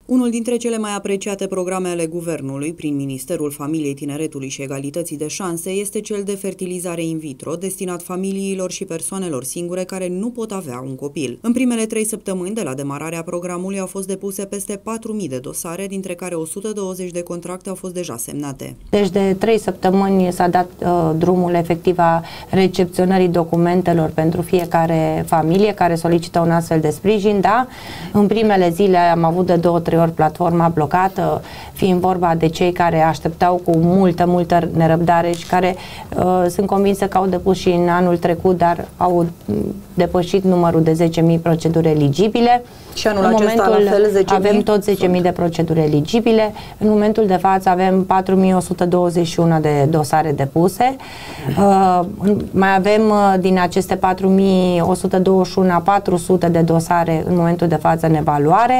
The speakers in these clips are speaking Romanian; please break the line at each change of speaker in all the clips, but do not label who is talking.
Unul dintre cele mai apreciate programe ale Guvernului prin Ministerul Familiei, Tineretului și Egalității de Șanse este cel de fertilizare in vitro, destinat familiilor și persoanelor singure care nu pot avea un copil. În primele 3 săptămâni de la demararea programului au fost depuse peste 4.000 de dosare, dintre care 120 de contracte au fost deja semnate.
Deci de 3 săptămâni s-a dat drumul efectiv a recepționării documentelor pentru fiecare familie care solicită un astfel de sprijin. Da? În primele zile am avut de 2-3 ori platforma blocată, fiind vorba de cei care așteptau cu multă nerăbdare și care sunt convinsă că au depus și în anul trecut, dar au depășit numărul de 10.000 proceduri eligibile.
Și anul acesta la fel 10.000?
Avem tot 10.000 de proceduri eligibile. În momentul de față avem 4.121 de dosare depuse. Mai avem din aceste 4.121 400 de dosare în momentul de față în evaluare.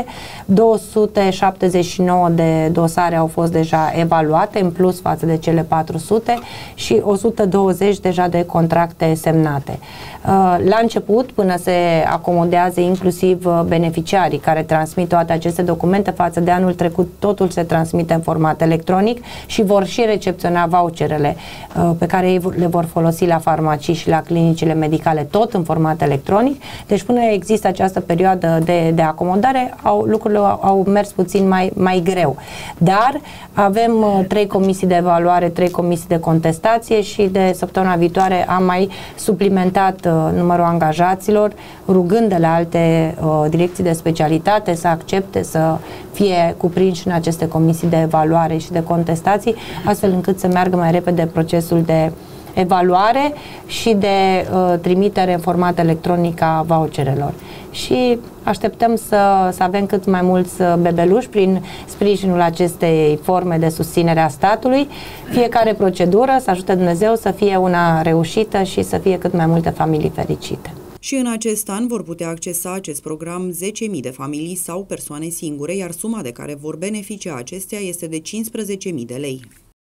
279 de dosare au fost deja evaluate în plus față de cele 400 și 120 deja de contracte semnate. La început, până se acomodează inclusiv beneficiarii care transmit toate aceste documente, față de anul trecut totul se transmite în format electronic și vor și recepționa voucherele pe care ei le vor folosi la farmacii și la clinicile medicale tot în format electronic. Deci până există această perioadă de acomodare, lucrurile au mers puțin mai greu. Dar avem 3 comisii de evaluare, 3 comisii de contestație și de săptămâna viitoare am mai suplimentat numărul angajaților, rugând de la alte direcții de specialitate să accepte să fie cuprinși în aceste comisii de evaluare și de contestații, astfel încât să meargă mai repede procesul de evaluare și de trimitere în format electronic a voucherelor. Și așteptăm să avem cât mai mulți bebeluși prin sprijinul acestei forme de susținere a statului. Fiecare procedură, să ajute Dumnezeu, să fie una reușită și să fie cât mai multe familii fericite.
Și în acest an vor putea accesa acest program 10.000 de familii sau persoane singure, iar suma de care vor beneficia acestea este de 15.000 de lei.